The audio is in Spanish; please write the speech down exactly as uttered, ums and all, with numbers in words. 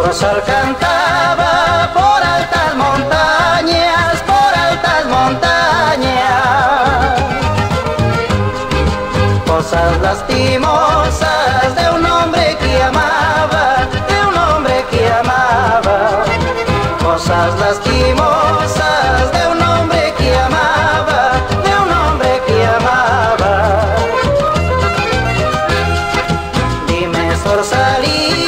Zorzal cantaba por altas montañas, por altas montañas, cosas lastimosas de un hombre que amaba, de un hombre que amaba, cosas lastimosas de un hombre que amaba, de un hombre que amaba. Dime, Zorzalito,